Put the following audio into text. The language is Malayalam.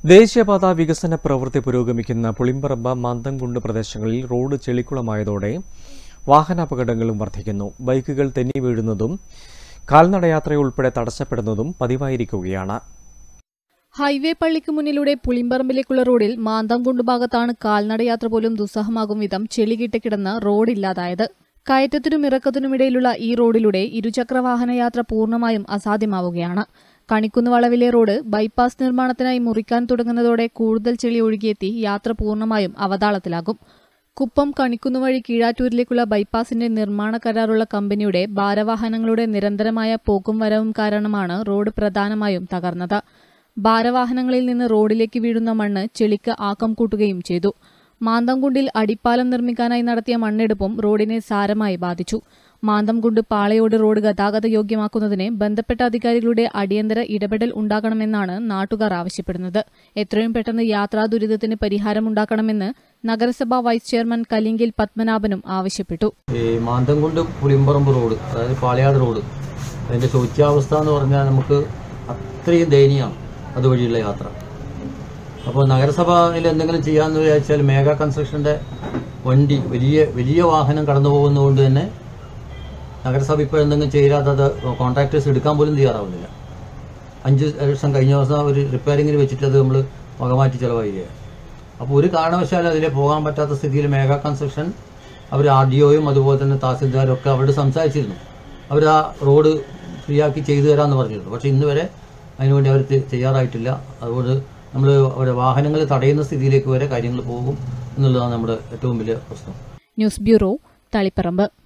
ദേശീയപാത വികസന പ്രവൃത്തി പുരോഗമിക്കുന്ന പുളിമ്പറമ്പ് മാന്തംകുണ്ട് പ്രദേശങ്ങളിൽ റോഡ് ചെളിക്കുളമായതോടെ വാഹനാപകടങ്ങളും വർദ്ധിക്കുന്നു. ബൈക്കുകൾ തെന്നി വീഴുന്നതും കാൽനടയാത്രയുൾപ്പെടെ തടസ്സപ്പെടുന്നതും പതിവായിരിക്കുകയാണ്. ഹൈവേ പള്ളിക്ക് മുന്നിലൂടെ പുളിമ്പറമ്പിലേക്കുള്ള റോഡിൽ മാന്തംകുണ്ട് ഭാഗത്താണ് കാൽനടയാത്ര പോലും ദുസ്സഹമാകും വിധം ചെളികിട്ട് കിടന്ന് റോഡില്ലാതായത്. കയറ്റത്തിനും ഇറക്കത്തിനുമിടയിലുള്ള ഈ റോഡിലൂടെ ഇരുചക്രവാഹനയാത്ര പൂർണ്ണമായും അസാധ്യമാവുകയാണ്. കണിക്കുന്ന് വളവിലെ റോഡ് ബൈപ്പാസ് നിർമ്മാണത്തിനായി മുറിക്കാൻ തുടങ്ങുന്നതോടെ കൂടുതൽ ചെളി ഒഴുകിയെത്തി യാത്ര പൂർണ്ണമായും അവതാളത്തിലാകും. കുപ്പം കണിക്കുന്ന് വഴി കീഴാറ്റൂരിലേക്കുള്ള ബൈപ്പാസിന്റെ നിർമ്മാണ കരാറുള്ള കമ്പനിയുടെ ഭാരവാഹനങ്ങളുടെ നിരന്തരമായ പോക്കും വരവും കാരണമാണ് റോഡ് പ്രധാനമായും തകർന്നത്. ഭാരവാഹനങ്ങളിൽ നിന്ന് റോഡിലേക്ക് വീഴുന്ന മണ്ണ് ചെളിക്ക് ആക്കം കൂട്ടുകയും ചെയ്തു. മാന്തംകുണ്ടിൽ അടിപ്പാലം നിർമ്മിക്കാനായി നടത്തിയ മണ്ണെടുപ്പും റോഡിനെ സാരമായി ബാധിച്ചു. മാന്തംകുണ്ട് പാളയോട് റോഡ് ഗതാഗത യോഗ്യമാക്കുന്നതിന് ബന്ധപ്പെട്ട അധികാരികളുടെ അടിയന്തര ഇടപെടൽ ഉണ്ടാകണമെന്നാണ് നാട്ടുകാർ ആവശ്യപ്പെടുന്നത്. എത്രയും പെട്ടെന്ന് യാത്രാ ദുരിതത്തിന് പരിഹാരമുണ്ടാക്കണമെന്ന് നഗരസഭാ വൈസ് ചെയർമാൻ കലിങ്കിൽ പത്മനാഭനും ആവശ്യപ്പെട്ടു. മാന്തംകുണ്ട് പുളിമ്പറമ്പ് റോഡ്, അതായത് പാളയാട് റോഡ്, അതിന്റെ ശോച്യാവസ്ഥ എന്ന് പറഞ്ഞാൽ നമുക്ക് അത്രയും ദയനീയമാണ് അതുവഴിയുള്ള യാത്ര. അപ്പോൾ നഗരസഭയിൽ എന്തെങ്കിലും ചെയ്യാമെന്ന് വിചാരിച്ചാൽ മേഘ കൺസ്ട്രക്ഷന്റെ വണ്ടി വലിയ വാഹനം കടന്നു പോകുന്നതുകൊണ്ട് തന്നെ നഗരസഭ ഇപ്പോൾ എന്തെങ്കിലും ചെയ്യാത്തത് കോൺട്രാക്ടേഴ്സ് എടുക്കാൻ പോലും തയ്യാറാവുന്നില്ല. 5 ലക്ഷം കഴിഞ്ഞ ദിവസം ഒരു റിപ്പയറിങ്ങിന് വെച്ചിട്ട് അത് നമ്മൾ വകമാറ്റി ചെലവായിരിക്കുകയാണ്. അപ്പോൾ ഒരു കാരണവശാലും അതിലെ പോകാൻ പറ്റാത്ത സ്ഥിതിയിൽ മേഘ കൺസ്ട്രക്ഷൻ അവർ RDOയും അതുപോലെ തന്നെ തഹസിൽദാരും ഒക്കെ അവരോട് സംസാരിച്ചിരുന്നു. അവർ ആ റോഡ് ഫ്രീ ആക്കി ചെയ്തു തരാമെന്ന് പറഞ്ഞിരുന്നു. പക്ഷേ ഇന്ന് വരെ അതിനുവേണ്ടി അവർ തയ്യാറായിട്ടില്ല. അതുകൊണ്ട് നമ്മൾ അവരുടെ വാഹനങ്ങൾ തടയുന്ന സ്ഥിതിയിലേക്ക് വരെ കാര്യങ്ങൾ പോകും എന്നുള്ളതാണ് നമ്മുടെ ഏറ്റവും വലിയ പ്രശ്നം. News bureau, Taliparamba.